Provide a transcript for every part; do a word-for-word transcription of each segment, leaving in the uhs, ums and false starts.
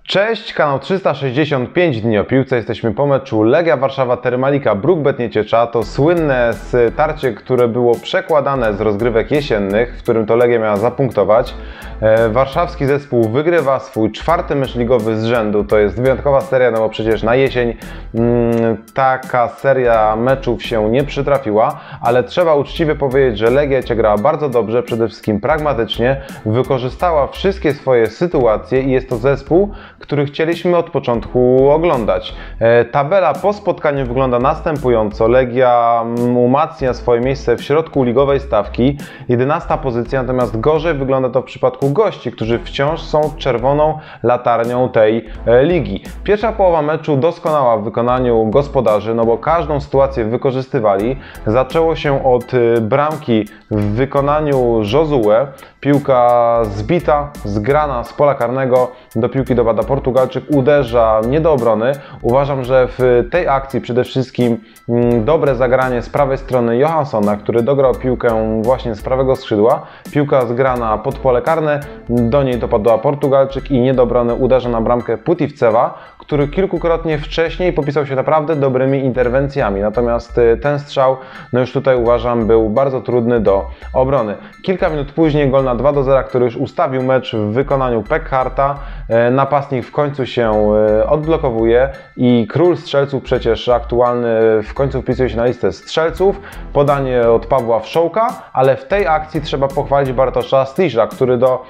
Cześć, kanał trzysta sześćdziesiąt pięć dni o piłce. Jesteśmy po meczu Legia Warszawa Termalika Bruk-Bet Nieciecza. To słynne starcie, które było przekładane z rozgrywek jesiennych, w którym to Legia miała zapunktować. Warszawski zespół wygrywa swój czwarty mecz ligowy z rzędu. To jest wyjątkowa seria, no bo przecież na jesień mm, taka seria meczów się nie przytrafiła, ale trzeba uczciwie powiedzieć, że Legia cię grała bardzo dobrze, przede wszystkim pragmatycznie, wykorzystała wszystkie swoje sytuacje i jest to zespół, który chcieliśmy od początku oglądać. E, tabela po spotkaniu wygląda następująco. Legia umacnia swoje miejsce w środku ligowej stawki, jedenasta pozycja, natomiast gorzej wygląda to w przypadku gości, którzy wciąż są czerwoną latarnią tej e, ligi. Pierwsza połowa meczu doskonała w wykonaniu gospodarzy, no bo każdą sytuację wykorzystywali. Zaczęło się od e, bramki w wykonaniu Josue. Piłka zbita, zgrana z pola karnego, do piłki dopada Portugalczyk, uderza nie do obrony. Uważam, że w tej akcji przede wszystkim dobre zagranie z prawej strony Johanssona, który dograł piłkę właśnie z prawego skrzydła. Piłka zgrana pod pole karne, do niej dopadła Portugalczyk i nie do obrony uderza na bramkę Putivcewa, który kilkukrotnie wcześniej popisał się naprawdę dobrymi interwencjami. Natomiast ten strzał, no już tutaj uważam, był bardzo trudny do obrony. Kilka minut później gol na dwa do zera, który już ustawił mecz w wykonaniu Pekharta. Napastnik w końcu się odblokowuje i król strzelców, przecież aktualny, w końcu wpisuje się na listę strzelców. Podanie od Pawła Wszołka, ale w tej akcji trzeba pochwalić Bartosza Slisza, który do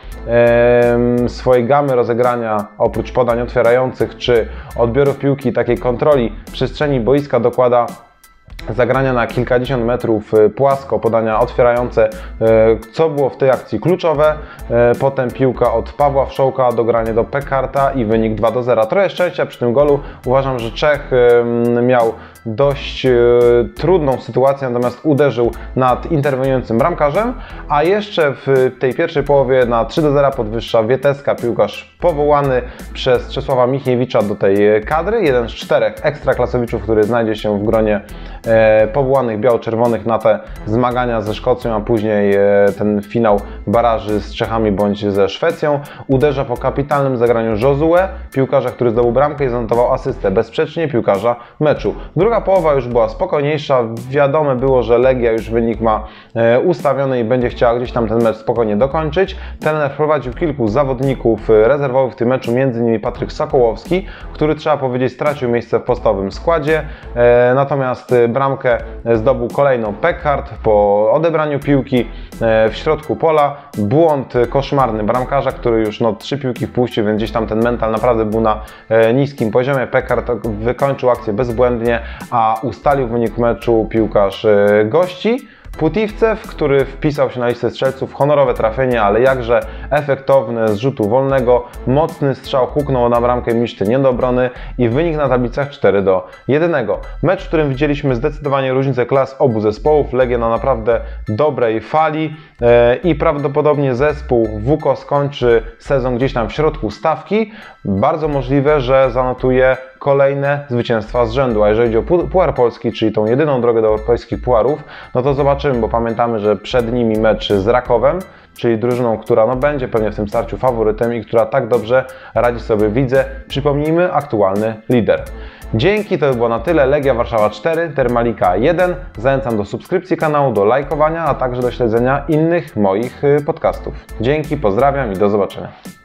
e, swojej gamy rozegrania, oprócz podań otwierających czy odbiorów piłki, takiej kontroli przestrzeni boiska, dokłada zagrania na kilkadziesiąt metrów płasko, podania otwierające, co było w tej akcji kluczowe. Potem piłka od Pawła Wszołka, dogranie do Pekharta i wynik dwa do zera. Trochę szczęścia przy tym golu. Uważam, że Czech miał dość trudną sytuację, natomiast uderzył nad interweniującym bramkarzem, a jeszcze w tej pierwszej połowie na trzy do zera podwyższa Wieteska, piłkarz powołany przez Czesława Michniewicza do tej kadry, jeden z czterech ekstraklasowiczów, który znajdzie się w gronie powołanych biało-czerwonych na te zmagania ze Szkocją, a później ten finał baraży z Czechami bądź ze Szwecją. Uderza po kapitalnym zagraniu Josue, piłkarza, który zdobył bramkę i zanotował asystę, bezsprzecznie piłkarza meczu. Druga połowa już była spokojniejsza, wiadome było, że Legia już wynik ma ustawiony i będzie chciała gdzieś tam ten mecz spokojnie dokończyć. Trener wprowadził kilku zawodników rezerwowych w tym meczu, między innymi Patryk Sokołowski, który, trzeba powiedzieć, stracił miejsce w podstawowym składzie, natomiast bramkę zdobył kolejną Pekhart po odebraniu piłki w środku pola. Błąd koszmarny bramkarza, który już no, trzy piłki wpuścił, więc gdzieś tam ten mental naprawdę był na niskim poziomie. Pekhart wykończył akcję bezbłędnie, a ustalił wynik meczu piłkarz gości. Putivcew, który wpisał się na listę strzelców, honorowe trafienie, ale jakże efektowne z rzutu wolnego. Mocny strzał huknął na bramkę Miszty nie do obrony i wynik na tablicach cztery do jednego. Mecz, w którym widzieliśmy zdecydowanie różnicę klas obu zespołów. Legia na naprawdę dobrej fali e, i prawdopodobnie zespół W K O skończy sezon gdzieś tam w środku stawki. Bardzo możliwe, że zanotuje kolejne zwycięstwa z rzędu, a jeżeli chodzi o Puchar Polski, czyli tą jedyną drogę do europejskich pucharów, no to zobaczymy, bo pamiętamy, że przed nimi mecz z Rakowem, czyli drużyną, która no będzie pewnie w tym starciu faworytem i która tak dobrze radzi sobie w lidze. Przypomnijmy, aktualny lider. Dzięki, to by było na tyle. Legia Warszawa cztery, Termalika jeden. Zachęcam do subskrypcji kanału, do lajkowania, a także do śledzenia innych moich podcastów. Dzięki, pozdrawiam i do zobaczenia.